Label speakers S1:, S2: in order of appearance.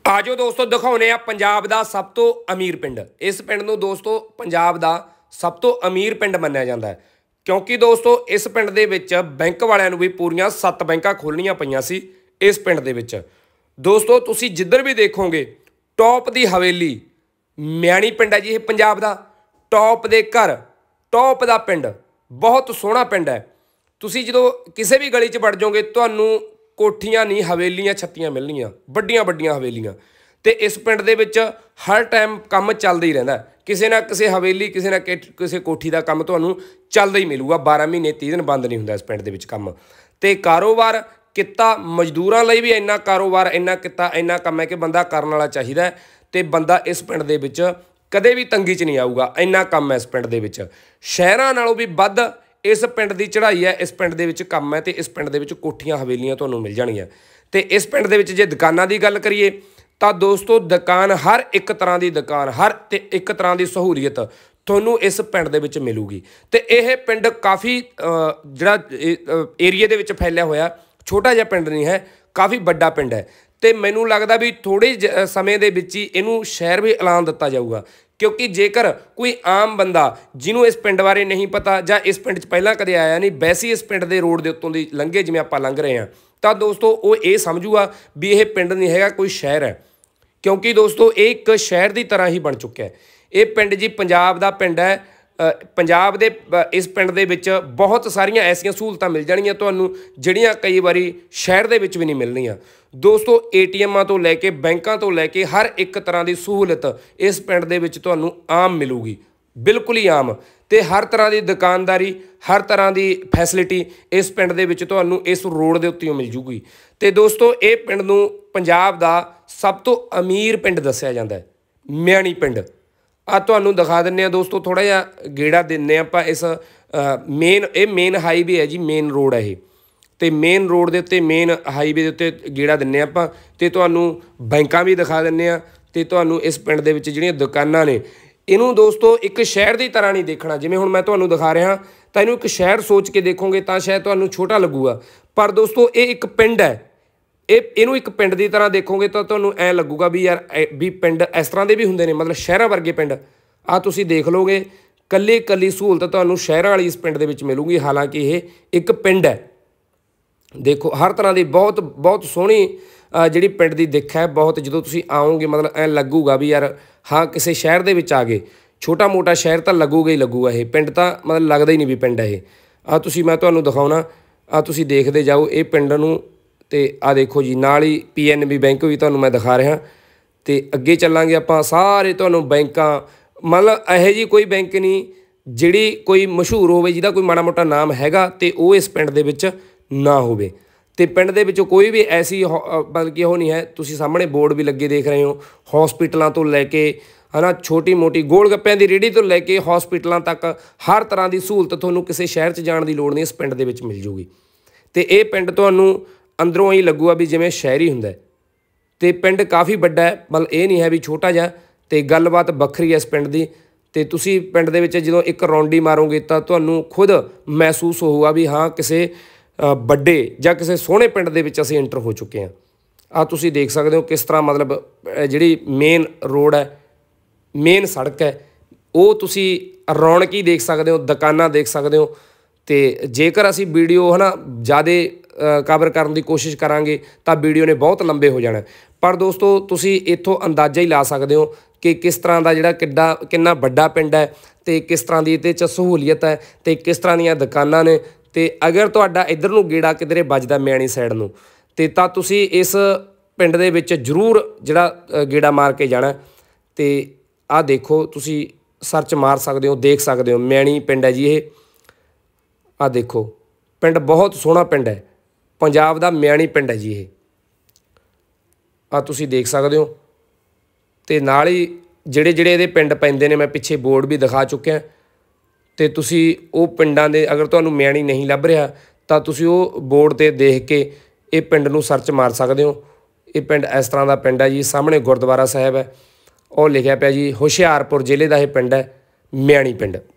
S1: ਆਜੋ ਦੋਸਤੋ ਦਿਖਾਉਨੇ ਆ ਪੰਜਾਬ ਦਾ ਸਭ ਤੋਂ ਅਮੀਰ ਪਿੰਡ। ਇਸ ਪਿੰਡ ਨੂੰ ਦੋਸਤੋ ਪੰਜਾਬ ਦਾ ਸਭ ਤੋਂ ਅਮੀਰ ਪਿੰਡ ਮੰਨਿਆ ਜਾਂਦਾ ਹੈ ਕਿਉਂਕਿ ਦੋਸਤੋ ਇਸ ਪਿੰਡ ਦੇ ਵਿੱਚ ਬੈਂਕ ਵਾਲਿਆਂ ਨੂੰ ਵੀ ਪੂਰੀਆਂ 7 ਬੈਂਕਾਂ ਖੋਲ੍ਹਣੀਆਂ ਪਈਆਂ ਸੀ ਇਸ ਪਿੰਡ ਦੇ ਵਿੱਚ। ਦੋਸਤੋ ਤੁਸੀਂ ਜਿੱਧਰ ਵੀ ਦੇਖੋਗੇ ਟੌਪ ਦੀ ਹਵੇਲੀ ਮਿਆਣੀ ਪਿੰਡ ਹੈ ਜੀ। ਇਹ ਪੰਜਾਬ ਦਾ ਟੌਪ ਦੇ ਘਰ, ਟੌਪ ਦਾ ਪਿੰਡ, ਬਹੁਤ ਸੋਹਣਾ ਪਿੰਡ ਹੈ। ਤੁਸੀਂ ਜਦੋਂ ਕਿਸੇ ਵੀ ਗਲੀ 'ਚ ਵੜ ਜਾਓਗੇ ਤੁਹਾਨੂੰ ਕੋਠੀਆਂ नहीं हवेलियां छत्तियां मिलनियां, ਵੱਡੀਆਂ ਵੱਡੀਆਂ ਹਵੇਲੀਆਂ। ਤੇ ਇਸ ਪਿੰਡ ਦੇ ਵਿੱਚ ਹਰ ਟਾਈਮ ਕੰਮ ਚੱਲਦਾ ਹੀ ਰਹਿੰਦਾ, ਕਿਸੇ ਨਾ ਕਿਸੇ ਹਵੇਲੀ ਕਿਸੇ ਨਾ ਕਿਸੇ ਕੋਠੀ ਦਾ ਕੰਮ ਤੁਹਾਨੂੰ ਚੱਲਦਾ ਹੀ ਮਿਲੂਗਾ। 12 ਮਹੀਨੇ 30 ਦਿਨ ਬੰਦ ਨਹੀਂ ਹੁੰਦਾ ਇਸ ਪਿੰਡ ਦੇ ਵਿੱਚ ਕੰਮ। ਤੇ ਕਾਰੋਬਾਰ ਕਿੱਤਾ ਮਜ਼ਦੂਰਾਂ ਲਈ ਵੀ ਇੰਨਾ ਕਾਰੋਬਾਰ, ਇੰਨਾ ਕਿੱਤਾ, ਇੰਨਾ ਕੰਮ ਹੈ ਕਿ ਬੰਦਾ ਕਰਨ ਵਾਲਾ ਚਾਹੀਦਾ। ਤੇ ਬੰਦਾ ਇਸ ਪਿੰਡ ਦੇ ਵਿੱਚ ਕਦੇ ਵੀ ਤੰਗੀ 'ਚ ਨਹੀਂ ਆਊਗਾ, ਇੰਨਾ ਕੰਮ ਹੈ ਇਸ ਪਿੰਡ ਦੇ ਵਿੱਚ। ਸ਼ਹਿਰਾਂ ਨਾਲੋਂ ਵੀ ਵੱਧ इस पिंड की चढ़ाई है, इस पिंड दे विच काम है। तो इस पिंड दे विच कोठियां हवेलियां तुहानूं मिल जाणगियां। तो इस पिंड दे विच जे दुकानां दी गल करिए तो दोस्तों दुकान हर एक तरह की दुकान, हर एक तरह की सहूलीयत तुहानूं इस पिंड दे विच मिलूगी। तो यह पिंड काफ़ी जिहड़ा एरिए दे विच फैलिया होया छोटा जिहा पिंड नहीं है, काफ़ी वड्डा पिंड है। तो मैनूं लगदा भी थोड़े समय दे विच ही इहनूं शहर भी ऐलान दिता जाऊगा क्योंकि जेकर कोई आम बंदा जिन्हों इस पिंड बारे नहीं पता ਜਾਂ इस पिंड 'ਚ ਪਹਿਲਾਂ कदे आया नहीं, वैसे इस पिंड के रोड के उत्तों ਦੀ लंघे जिवें आपां लंघ रहे हैं तो दोस्तों वो ये समझूगा भी यह पिंड नहीं है कोई शहर है। क्योंकि दोस्तों ये एक शहर की तरह ही बन चुका है। ये पिंड जी पंजाब का पिंड है। पंजाब दे इस पिंड दे विच बहुत सारियां ऐसियां सहूलतां मिल जाणगियां तुहानूं जिहड़ियां कई वारी शहर दे विच भी नहीं मिलणियां। दोस्तों ATM तो लैके बैंकों तो लैके हर एक तरह की सहूलत इस पिंड दे विच तुहानूं आम मिलूगी, बिल्कुल ही आम। तो हर तरह की दुकानदारी, हर तरह की फैसिलिटी इस पिंड दे विच तुहानूं इस रोड के उत्ते मिल जूगी। तो दोस्तों ये पिंड नूं पंजाब दा सब तो अमीर पिंड दस्सिया जांदा है, मियाणी पिंड। आ तुहानूं दिखा दिंदे आ दोस्तों, थोड़ा जिहा गेड़ा दिंदे आपां इस मेन हाईवे है जी, मेन रोड है ये। तो मेन रोड के उत्ते, मेन हाईवे के उत्ते गेड़ा दिंदे आपां ते तुहानूं बैंकां भी दिखा दिंदे आ। ते तुहानूं इस पिंड दे विच जिहड़ियां दुकानां ने इनू दोस्तों एक शहर की तरह नहीं देखना। जिवें हुण मैं तुहानूं दिखा रहा तो इनू एक शहर सोच के देखोगे तो शायद तुहानूं छोटा लगूगा, पर दोस्तों ये एक पिंड है। इनू एक पिंड की तरह देखोगे तो तुहानूं ऐ लगूगा भी यार भी पिंड इस तरह के भी हुंदे ने, मतलब शहरां वर्गे पिंड। आ तुसीं देख लोगे कल्ली कल्ली सहूलत तुहानूं शहरां वाली इस पिंड दे विच मिलूगी, हालांकि ये एक पिंड है। देखो हर तरह की बहुत बहुत सोहनी जिहड़ी पिंड की दिख है बहुत। जो तुसीं आओगे मतलब ऐ लगूगा भी यार हाँ किसी शहर दे विच आ गए। छोटा मोटा शहर तो लगूगा ही लगूगा, ये पिंड तो मतलब लगता ही नहीं भी पिंड है ये। आ तुसीं मैं तुहानूं दिखाउणा, आ तुसीं देखदे जाओ ये पिंड नूं। ते आ देखो जी नाल ही PNB बैंक भी तुहानूं मैं दिखा रहा। तो अगे चलांगे आपां सारे तुहानूं बैंकां, मतलब इहो जी कोई बैंक नहीं जिहड़ी कोई मशहूर होवे जिहदा कोई माड़ा मोटा नाम हैगा ते वो इस पिंड दे विच ना होवे। तो पिंड दे विच कोई भी ऐसी बल्कि वो नहीं है। तुसीं सामने बोर्ड भी लगे देख रहे हो, हॉस्पिटलों तो लैके है ना छोटी मोटी गोल गप्पिਆਂ ਦੀ रेहड़ी तो लैके हॉस्पिटलों तक हर तरह की सहूलत तुहानूं किसी शहर 'ਚ जाण दी लोड़ नहीं, इस पिंड दे विच मिल जूगी। तो ये पिंड तुहानूं अंदरों ही लगूगा भी जिवें शहरी हुंदा है। तो पिंड काफ़ी वड्डा है, मतलब ये नहीं है भी छोटा जिहा। तो गलबात वक्री है इस पिंड की। तो तुसीं पिंड दे विच जदों एक रौंडी मारोगे तो तुहानूं खुद महसूस होगा भी हाँ किसी ਵੱਡੇ ਜਾਂ ਕਿਸੇ सोहणे पिंड दे विच असीं एंटर हो चुके हैं। आ तुसीं देख सकते हो किस तरह मतलब जिहड़ी मेन रोड है, मेन सड़क है, वो तुसीं रौनक ही देख सकते हो, दुकानां देख सकते हो। तो जेकर असीं वीडियो है ना ज़्यादा कवर करने की कोशिश करांगे तो वीडियो ने बहुत लंबे हो जाना। पर दोस्तों तुसीं इत्थों अंदाज़ा ही ला सकते हो कि किस तरह का जिहड़ा कितना वड्डा पिंड है, तो किस तरह की इहदे च सहूलीयत है, तो किस तरह दीयां दुकानां ने। तो अगर तुहाडा इधर नूं गेड़ा किधरे बजदा मियाणी साइड नूं ते तां तुसीं इस पिंड दे विच जरूर जिहड़ा गेड़ा मार के जाना। तो आ देखो तुसीं सर्च मार सकते हो, देख सकते हो मियाणी पिंड है जी ये। आ देखो पिंड बहुत सोहना पिंड है, पंजाब दा मियाणी पिंड है जी ये। आ तुसीं देख सकते हो। तो नाल ही जिहड़े जिहड़े इहदे पिंड पैंदे ने मैं पिछे बोर्ड भी दिखा चुकिया। तो तुसी वो पिंडां दे अगर तुहानूं मियाणी नहीं लभ रहा तो तुसी वो बोर्ड ते देख के ये पिंड नूं सर्च मार सकते हो। ये पिंड इस तरह का पिंड है जी। सामने गुरुद्वारा साहिब है और लिखिया पिया जी हुशियारपुर जिले का यह पिंड है मियाणी पिंड।